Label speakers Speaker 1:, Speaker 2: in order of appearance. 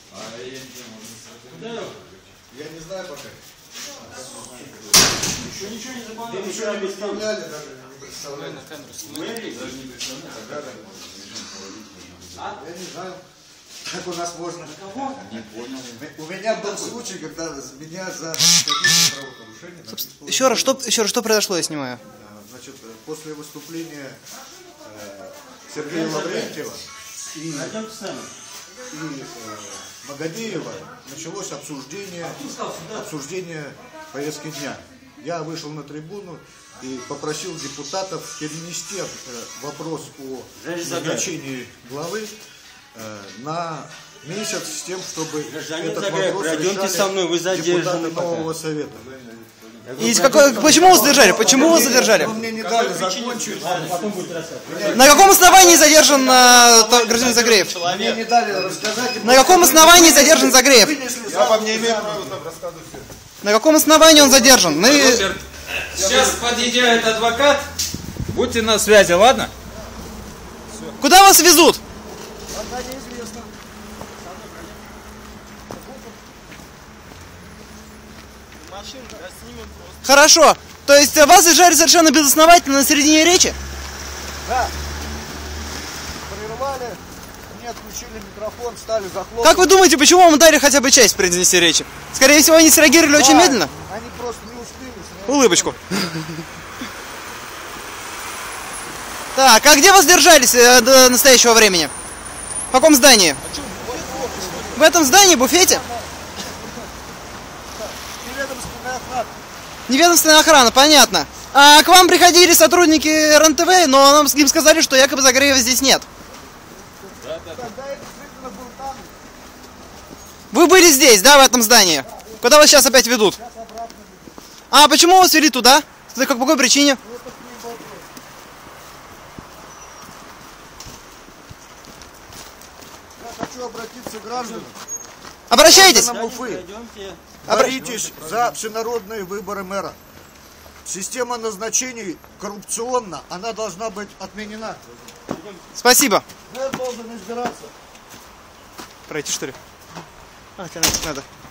Speaker 1: Я не знаю пока.
Speaker 2: Еще ничего не забывали.
Speaker 1: Ничего не представляли, даже не представляли. Я не знаю, как у нас можно.
Speaker 2: Не понял.
Speaker 1: У меня был случай, когда меня за какие-то правонарушения...
Speaker 3: Еще раз, что произошло, я снимаю.
Speaker 1: Значит, после выступления Сергея Лаврентьева и Магадеева началось обсуждение повестки дня. Я вышел на трибуну и попросил депутатов перенести вопрос о назначении главы на месяц с тем, чтобы этот вопрос решали депутаты нового совета.
Speaker 3: Почему вы задержали? Почему вы задержали?
Speaker 1: Мне не дали закончить.
Speaker 3: На каком основании задержан гражданин Загреев?
Speaker 1: Мне не дали рассказать.
Speaker 3: На каком основании задержан Загреев?
Speaker 1: Я вам не имею права там рассказывать.
Speaker 3: На каком основании он задержан?
Speaker 4: Сейчас подъезжает адвокат. Будьте на связи, ладно?
Speaker 3: Куда вас везут?
Speaker 1: Пока неизвестно.
Speaker 3: Хорошо. То есть вас задержали совершенно безосновательно на середине речи?
Speaker 1: Да. Прервали, мне отключили микрофон, стали захлопывать.
Speaker 3: Как вы думаете, почему вам дали хотя бы часть произнести речи? Скорее всего, они среагировали очень медленно.
Speaker 1: Они просто не успели.
Speaker 3: Улыбочку. Так, а где вас держались до настоящего времени? В каком здании? В этом здании, буфете?
Speaker 1: Неведомственная охрана.
Speaker 3: Неведомственная охрана, понятно. А к вам приходили сотрудники РНТВ, но им сказали, что якобы Загреева здесь нет.
Speaker 1: Тогда я действительно был там.
Speaker 3: Вы были здесь, да, в этом здании? Куда вас сейчас опять ведут? А почему вас вели туда? По какой причине?
Speaker 1: Я хочу обратиться к гражданам.
Speaker 3: Обращайтесь!
Speaker 1: Уфы. Боритесь за всенародные выборы мэра. Система назначений коррупционна, она должна быть отменена.
Speaker 3: Спасибо.
Speaker 1: Мэр должен избираться.
Speaker 3: Пройти, что ли? А, тебе надо.